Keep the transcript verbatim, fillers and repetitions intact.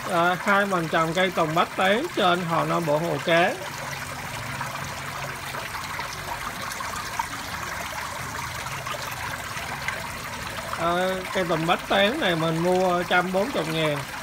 À, hai mình trồng cây tùng bách tán trên Hồ Nam Bộ Hồ Cá. À, cây tùng bách tán này mình mua một trăm bốn mươi ngàn.